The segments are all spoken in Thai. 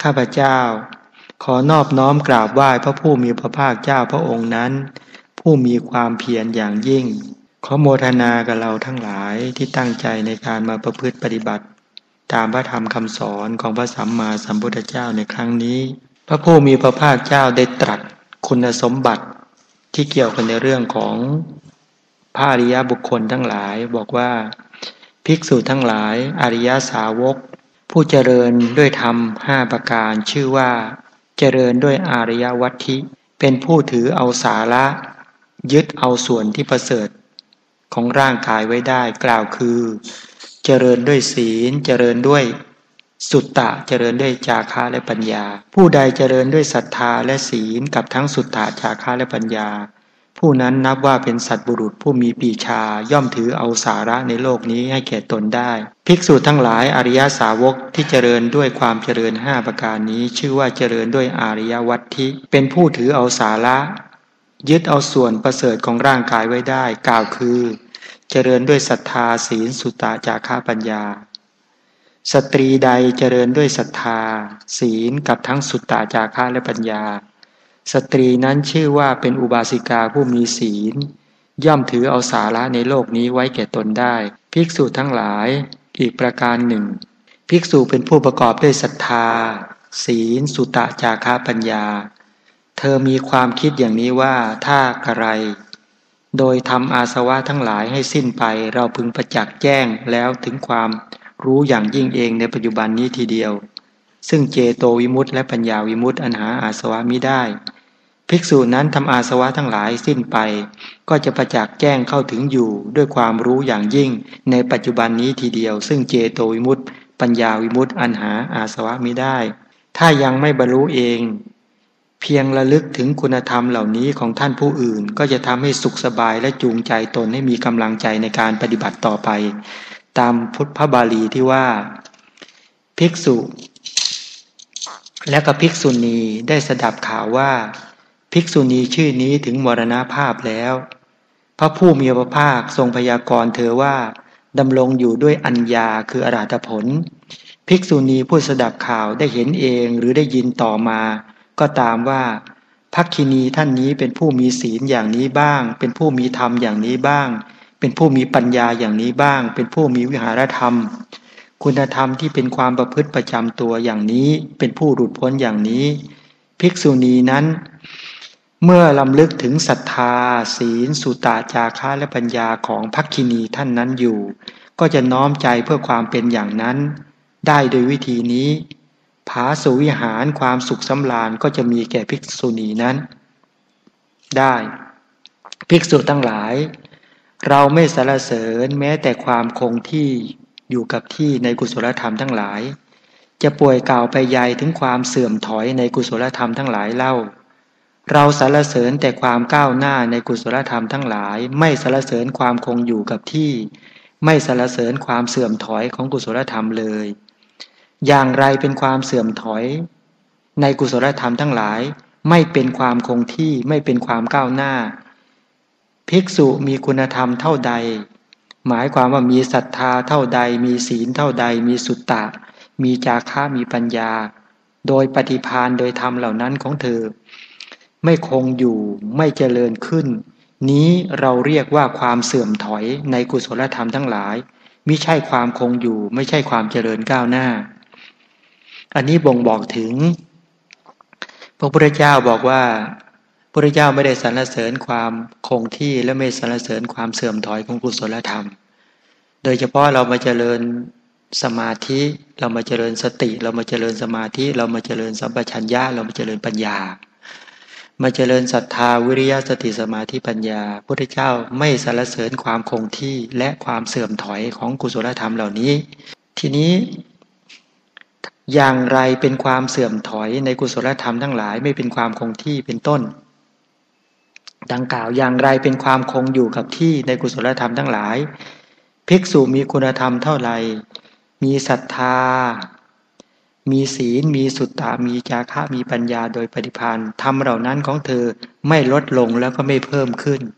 ข้าพเจ้าขอนอบน้อมกราบไหว้พระผู้มีพระภาคเจ้าพระองค์นั้นผู้มีความเพียรอย่างยิ่งขอโมทนากับเราทั้งหลายที่ตั้งใจในการมาประพฤติปฏิบัติตามพระธรรมคำสอนของพระสัมมาสัมพุทธเจ้าในครั้งนี้พระผู้มีพระภาคเจ้าได้ตรัสคุณสมบัติที่เกี่ยวกันในเรื่องของพระอริยบุคคลทั้งหลายบอกว่าภิกษุทั้งหลายอริยสาวกผู้เจริญด้วยธรรม5ประการชื่อว่าเจริญด้วยอริยวัตถิเป็นผู้ถือเอาสาระยึดเอาส่วนที่ประเสริฐของร่างกายไว้ได้กล่าวคือเจริญด้วยศีลเจริญด้วยสุตตะเจริญด้วยจาคะและปัญญาผู้ใดเจริญด้วยศรัทธาและศีลกับทั้งสุตตะจาคะและปัญญาผู้นั้นนับว่าเป็นสัตบุรุษผู้มีปีชาย่อมถือเอาสาระในโลกนี้ให้แก่ตนได้ภิกษุทั้งหลายอริยสาวกที่เจริญด้วยความเจริญ5ประการนี้ชื่อว่าเจริญด้วยอริยวัตถิเป็นผู้ถือเอาสาระยึดเอาส่วนประเสริฐของร่างกายไว้ได้กล่าวคือเจริญด้วยศรัทธาศีลสุตตะจาคะปัญญาสตรีใดเจริญด้วยศรัทธาศีลกับทั้งสุตตะจาคะและปัญญาสตรีนั้นชื่อว่าเป็นอุบาสิกาผู้มีศีลย่อมถือเอาสาระในโลกนี้ไว้แก่ตนได้ภิกษุทั้งหลายอีกประการหนึ่งภิกษุเป็นผู้ประกอบด้วยศรัทธาศีลสุตตะจาคะปัญญาเธอมีความคิดอย่างนี้ว่าถ้ากระไรโดยทำอาสวะทั้งหลายให้สิ้นไปเราพึงประจักษ์แจ้งแล้วถึงความรู้อย่างยิ่งเองในปัจจุบันนี้ทีเดียวซึ่งเจโตวิมุตติและปัญญาวิมุตติอันหาอาสวะมิได้ภิกษุนั้นทำอาสวะทั้งหลายสิ้นไปก็จะประจักษ์แจ้งเข้าถึงอยู่ด้วยความรู้อย่างยิ่งในปัจจุบันนี้ทีเดียวซึ่งเจโตวิมุตติปัญญาวิมุตติอันหาอาสวะมิได้ถ้ายังไม่บรรลุเองเพียงระลึกถึงคุณธรรมเหล่านี้ของท่านผู้อื่นก็จะทำให้สุขสบายและจูงใจตนให้มีกำลังใจในการปฏิบัติต่อไปตามพุทธพระบาลีที่ว่าภิกษุและก็ภิกษุณีได้สดับข่าวว่าภิกษุณีชื่อนี้ถึงมรณภาพแล้วพระผู้มีพระภาคทรงพยากรณ์เธอว่าดำรงอยู่ด้วยอัญญาคืออรหัตผลภิกษุณีผู้สดับข่าวได้เห็นเองหรือได้ยินต่อมาก็ตามว่าภักคินีท่านนี้เป็นผู้มีศีลอย่างนี้บ้างเป็นผู้มีธรรมอย่างนี้บ้างเป็นผู้มีปัญญาอย่างนี้บ้างเป็นผู้มีวิหารธรรมคุณธรรมที่เป็นความประพฤติประจำตัวอย่างนี้เป็นผู้หลุดพ้นอย่างนี้ภิกษุณีนั้นเมื่อลำลึกถึงศรัทธาศีลสุตตะจาคะและปัญญาของภักคินีท่านนั้นอยู่ก็จะน้อมใจเพื่อความเป็นอย่างนั้นได้โดยวิธีนี้ผาสุวิหารความสุขสำราญก็จะมีแก่ภิกษุณีนั้นได้ภิกษุทั้งหลายเราไม่สรรเสริญแม้แต่ความคงที่อยู่กับที่ในกุศลธรรมทั้งหลายจะป่วยกล่าวไปใหญ่ถึงความเสื่อมถอยในกุศลธรรมทั้งหลายเล่าเราสรรเสริญแต่ความก้าวหน้าในกุศลธรรมทั้งหลายไม่สรรเสริญความคงอยู่กับที่ไม่สรรเสริญความเสื่อมถอยของกุศลธรรมเลยอย่างไรเป็นความเสื่อมถอยในกุศลธรรมทั้งหลายไม่เป็นความคงที่ไม่เป็นความก้าวหน้าภิกษุมีคุณธรรมเท่าใดหมายความว่ามีศรัทธาเท่าใดมีศีลเท่าใดมีสุตตะมีจาคะมีปัญญาโดยปฏิภาณโดยธรรมเหล่านั้นของเธอไม่คงอยู่ไม่เจริญขึ้นนี้เราเรียกว่าความเสื่อมถอยในกุศลธรรมทั้งหลายมิใช่ความคงอยู่ไม่ใช่ความเจริญก้าวหน้าอันนี้บ่งบอกถึงพระพุทธเจ้าบอกว่าพระพุทธเจ้าไม่ได้สรรเสริญความคงที่และไม่สรรเสริญความเสื่อมถอยของกุศลธรรมโดยเฉพาะเรามาเจริญสมาธิเรามาเจริญสติเรามาเจริญสมาธิเรามาเจริญสัมปชัญญะเรามาเจริญปัญญามาเจริญศรัทธาวิริยะสติสมาธิปัญญาพระพุทธเจ้าไม่สรรเสริญความคงที่และความเสื่อมถอยของกุศลธรรมเหล่านี้ทีนี้อย่างไรเป็นความเสื่อมถอยในกุศลธรรมทั้งหลายไม่เป็นความคงที่เป็นต้นดังกล่าวอย่างไรเป็นความคงอยู่กับที่ในกุศลธรรมทั้งหลายภิกษุมีคุณธรรมเท่าไหร่มีศรัทธามีศีลมีสุตตะมีจาคะมีปัญญาโดยปฏิภาณธรรมเหล่านั้นของเธอไม่ลดลงแล้วก็ไม่เพิ่มขึ้น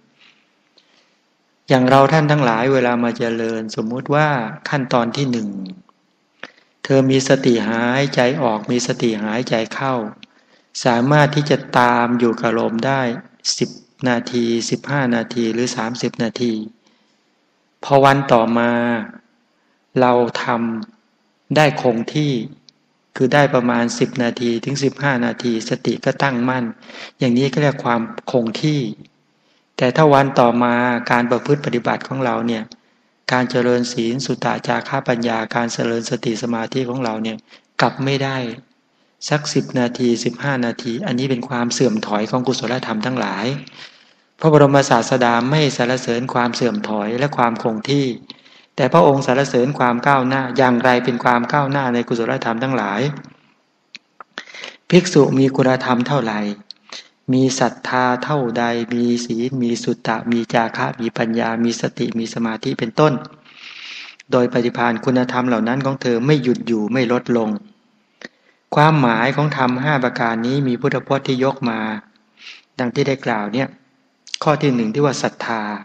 อย่างเราท่านทั้งหลายเวลามาเจริญสมมุติว่าขั้นตอนที่หนึ่งเธอมีสติหายใจออกมีสติหายใจเข้าสามารถที่จะตามอยู่กับลมได้10 นาที15 นาทีหรือ30 นาทีพอวันต่อมาเราทำได้คงที่คือได้ประมาณ10 นาทีถึง15 นาทีสติก็ตั้งมั่นอย่างนี้ก็เรียกความคงที่แต่ถ้าวันต่อมาการประพฤติปฏิบัติของเราเนี่ยการเจริญศีลสุตตะจาระปัญญาการเจริญสติสมาธิของเราเนี่ยกลับไม่ได้สัก10 นาที15 นาทีอันนี้เป็นความเสื่อมถอยของกุศลธรรมทั้งหลายพระบรมศาสดาไม่สรรเสริญความเสื่อมถอยและความคงที่แต่พระองค์สรรเสริญความก้าวหน้าอย่างไรเป็นความก้าวหน้าในกุศลธรรมทั้งหลายภิกษุมีคุณธรรมเท่าไหร่มีศรัทธาเท่าใดมีศีลมีสุตตะมีจาคะมีปัญญามีสติมีสมาธิเป็นต้นโดยปฏิภาณคุณธรรมเหล่านั้นของเธอไม่หยุดอยู่ไม่ลดลงความหมายของธรรม5ประการนี้มีพุทธพจน์ที่ยกมาดังที่ได้กล่าวเนี่ยข้อที่1ที่ว่าศรัทธา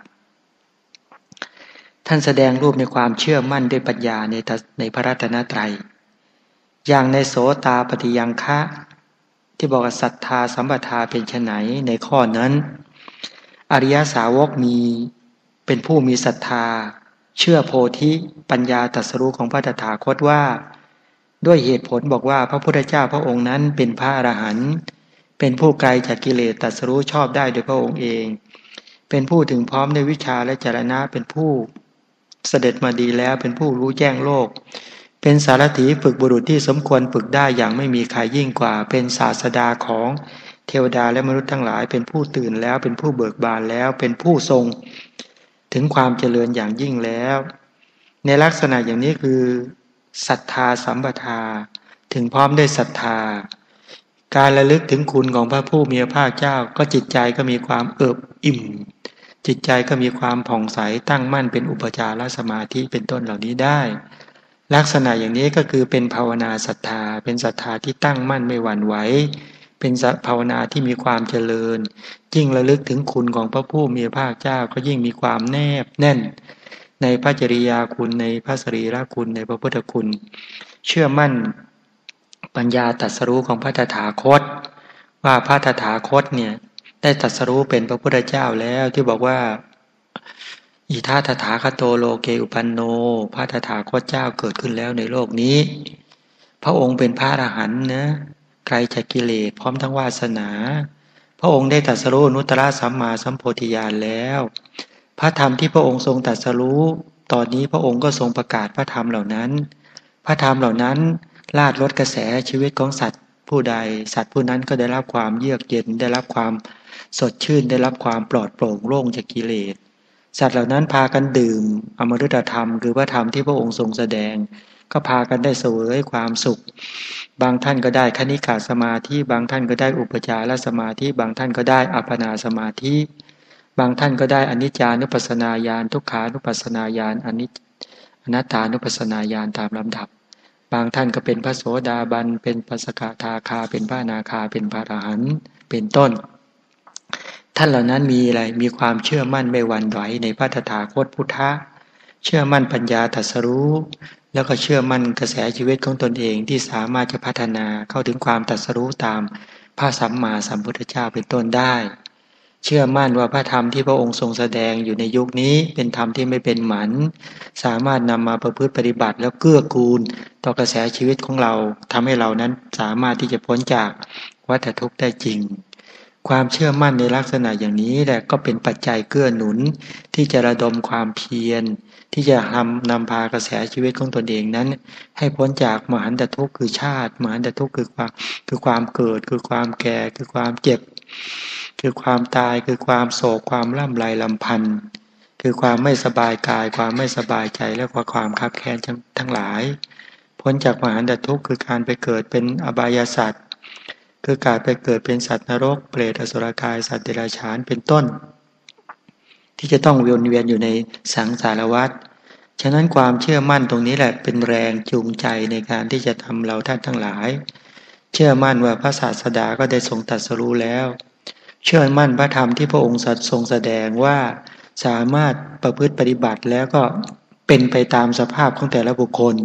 ท่านแสดงรูปในความเชื่อมั่นด้วยปัญญาในพระรัตนตรัยอย่างในโสตาปฏิยังคะที่บอกว่าศรัทธาสัมปทาเป็นไฉนในข้อนั้นอริยสาวกมีเป็นผู้มีศรัทธาเชื่อโพธิปัญญาตรัสรู้ของพระตถาคตว่าด้วยเหตุผลบอกว่าพระพุทธเจ้าพระองค์นั้นเป็นพระอรหันต์เป็นผู้ไกลจากกิเลสตรัสรู้ชอบได้โดยพระองค์เองเป็นผู้ถึงพร้อมในวิชาและจรณะเป็นผู้เสด็จมาดีแล้วเป็นผู้รู้แจ้งโลกเป็นสารถีฝึกบุรุษที่สมควรฝึกได้อย่างไม่มีใครยิ่งกว่าเป็นศาสดาของเทวดาและมนุษย์ทั้งหลายเป็นผู้ตื่นแล้วเป็นผู้เบิกบานแล้วเป็นผู้ทรงถึงความเจริญอย่างยิ่งแล้วในลักษณะอย่างนี้คือศรัทธาสัมปทาถึงพร้อมด้วยศรัทธาการระลึกถึงคุณของพระผู้มีพระภาคเจ้าก็จิตใจก็มีความเอิบอิ่มจิตใจก็มีความผ่องใสตั้งมั่นเป็นอุปจารสมาธิเป็นต้นเหล่านี้ได้ลักษณะอย่างนี้ก็คือเป็นภาวนาศรัทธาเป็นศรัทธาที่ตั้งมั่นไม่หวั่นไหวเป็นภาวนาที่มีความเจริญยิ่งระลึกถึงคุณของพระผู้มีพระภาคเจ้าก็ยิ่งมีความแนบแน่นในพระจริยาคุณในพระสรีระคุณในพระพุทธคุณเชื่อมั่นปัญญาตรัสรู้ของพระตถาคตว่าพระตถาคตเนี่ยได้ตรัสรู้เป็นพระพุทธเจ้าแล้วที่บอกว่าอิทาตถาคโตโลเกอุปันโนพระตถาคตเจ้าเกิดขึ้นแล้วในโลกนี้พระองค์เป็นพระอรหันต์นะไกลจากกิเลสพร้อมทั้งวาสนาพระองค์ได้ตรัสรู้อนุตตรสัมมาสัมโพธิญาณแล้วพระธรรมที่พระองค์ทรงตรัสรู้ตอนนี้พระองค์ก็ทรงประกาศพระธรรมเหล่านั้นพระธรรมเหล่านั้นลาดลดกระแสชีวิตของสัตว์ผู้ใดสัตว์ผู้นั้นก็ได้รับความเยือกเย็นได้รับความสดชื่นได้รับความปลอดโปร่งโล่งจากกิเลสสัตว์เหล่านั้นพากันดื่มอมฤตธรรมคือพระธรรมที่พระองค์ทรงแสดงก็พากันได้เสวยความสุขบางท่านก็ได้คณิกาสมาธิบางท่านก็ได้อุปจารสมาธิบางท่านก็ได้อัปปนาสมาธิบางท่านก็ได้อนิจจานุปัสสนาญาณทุกขานุปัสสนาญาณอนัตตานุปัสสนาญาณตามลำดับบางท่านก็เป็นพระโสดาบันเป็นพระสกทาคาเป็นพระอนาคาเป็นพระอรหันต์เป็นต้นท่านเหล่านั้นมีอะไรมีความเชื่อมั่นไม่หวั่นไหวในพระตถาคตพุทธะเชื่อมั่นปัญญาตรัสรู้แล้วก็เชื่อมั่นกระแสชีวิตของตนเองที่สามารถจะพัฒนาเข้าถึงความตรัสรู้ตามพระสัมมาสัมพุทธเจ้าเป็นต้นได้เชื่อมั่นว่าพระธรรมที่พระองค์ทรงแสดงอยู่ในยุคนี้เป็นธรรมที่ไม่เป็นหมันสามารถนำมาประพฤติปฏิบัติแล้วเกื้อกูลต่อกระแสชีวิตของเราทำให้เรานั้นสามารถที่จะพ้นจากวัฏทุกข์ได้จริงความเชื่อมั่นในลักษณะอย่างนี้แหละก็เป็นปัจจัยเกื้อหนุนที่จะระดมความเพียรที่จะนำพากระแสชีวิตของตนเองนั้นให้พ้นจากมหันตทุกข์คือชาติมหันตทุกข์คือความเกิดคือความแก่คือความเจ็บคือความตายคือความโศกความล่ำไรลำพันธ์คือความไม่สบายกายความไม่สบายใจและความคับแค้นทั้งหลายพ้นจากมหันตทุกข์คือการไปเกิดเป็นอบายสัตว์คือการไปเกิดเป็นสัตว์นรกเปรตอสุรกายสัตว์เดรัจฉานเป็นต้นที่จะต้องวนเวียนอยู่ในสังสารวัฏฉะนั้นความเชื่อมั่นตรงนี้แหละเป็นแรงจูงใจในการที่จะทำเราท่านทั้งหลายเชื่อมั่นว่าพระศาสดาก็ได้ทรงตรัสรู้แล้วเชื่อมั่นพระธรรมที่พระองค์ทรงแสดงว่าสามารถประพฤติปฏิบัติแล้วก็เป็นไปตามสภาพของแต่ละบุคคล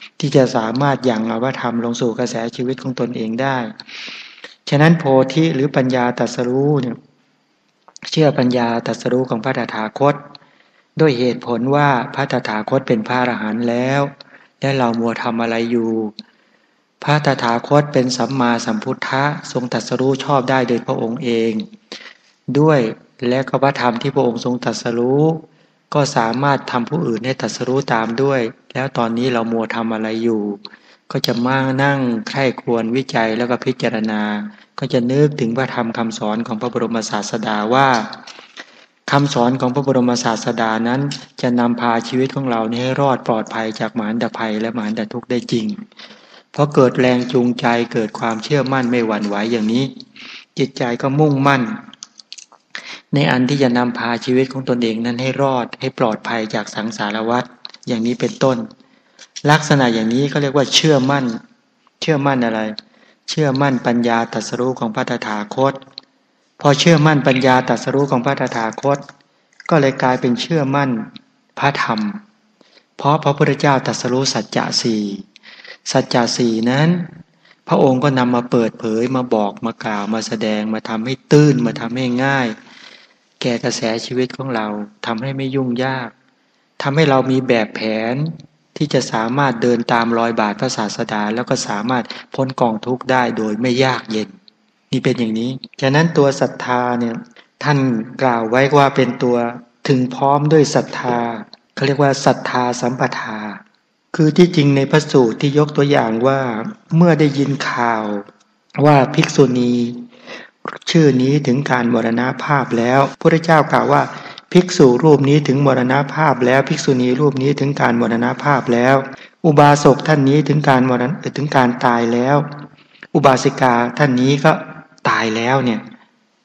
ที่จะสามารถยังอวธรรมลงสู่กระแสชีวิตของตนเองได้ฉะนั้นโพธิหรือปัญญาตรัสรู้เนี่ยเชื่อปัญญาตรัสรู้ของพระตถาคตด้วยเหตุผลว่าพระตถาคตเป็นพระอรหันต์แล้วและเรามัวทำอะไรอยู่พระตถาคตเป็นสัมมาสัมพุทธะทรงตรัสรู้ชอบได้โดยพระองค์เองด้วยและก็พระธรรมที่พระองค์ทรงตรัสรู้ก็สามารถทำผู้อื่นให้ตรัสรู้ตามด้วยแล้วตอนนี้เรามัวทำอะไรอยู่ก็จะมานั่งใคร่ครวญวิจัยแล้วก็พิจารณาก็จะนึกถึงพระธรรมคำสอนของพระบรมศาสดาว่าคำสอนของพระบรมศาสดานั้นจะนำพาชีวิตของเราให้รอดปลอดภัยจากมหันตภัยและมหันตทุกข์ได้จริงเพราะเกิดแรงจูงใจเกิดความเชื่อมั่นไม่หวั่นไหวอย่างนี้จิตใจก็มุ่งมั่นในอันที่จะนำพาชีวิตของตนเองนั้นให้รอดให้ปลอดภัยจากสังสารวัฏอย่างนี้เป็นต้นลักษณะอย่างนี้เขาเรียกว่าเชื่อมั่นอะไรเชื่อมั่นปัญญาตรัสรู้ของพระตถาคตพอเชื่อมั่นปัญญาตรัสรู้ของพระตถาคตก็เลยกลายเป็นเชื่อมั่นพระธรรมเพราะพระพุทธเจ้าตรัสรู้สัจจะสี่นั้นพระองค์ก็นำมาเปิดเผยมาบอกมากล่าวมาแสดงมาทำให้ตื้นมาทำให้ง่ายแก่กระแสชีวิตของเราทำให้ไม่ยุ่งยากทำให้เรามีแบบแผนที่จะสามารถเดินตามรอยบาทพระศาสดาแล้วก็สามารถพ้นกองทุกข์ได้โดยไม่ยากเย็นนี่เป็นอย่างนี้ฉะนั้นตัวศรัทธาเนี่ยท่านกล่าวไว้ว่าเป็นตัวถึงพร้อมด้วยศรัทธาเขาเรียกว่าศรัทธาสัมปทาคือที่จริงในพระสูตรที่ยกตัวอย่างว่าเมื่อได้ยินข่าวว่าภิกษุณีชื่อนี้ถึงการมรณภาพแล้วพระพุทธเจ้ากล่าวว่าภิกษุรูปนี้ถึงมรณภาพแล้วภิกษุณีรูปนี้ถึงการมรณภาพแล้วอุบาสกท่านนี้ถึงการตายแล้วอุบาสิกาท่านนี้ก็ตายแล้วเนี่ย